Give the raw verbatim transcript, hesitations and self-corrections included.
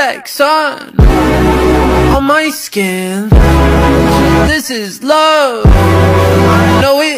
like sun on my skin. This is love, I know it.